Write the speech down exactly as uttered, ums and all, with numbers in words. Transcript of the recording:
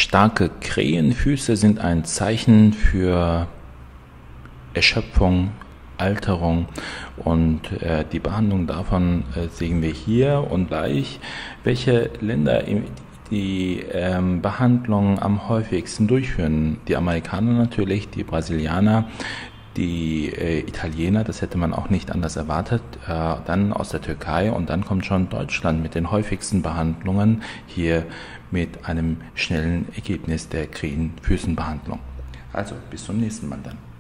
Starke Krähenfüße sind ein Zeichen für Erschöpfung, Alterung und äh, die Behandlung davon äh, sehen wir hier und gleich, welche Länder die ähm, Behandlung am häufigsten durchführen. Die Amerikaner natürlich, die Brasilianer, die äh, Italiener, das hätte man auch nicht anders erwartet, äh, dann aus der Türkei und dann kommt schon Deutschland mit den häufigsten Behandlungen hier mit einem schnellen Ergebnis der Krähenfüßenbehandlung. Also bis zum nächsten Mal dann.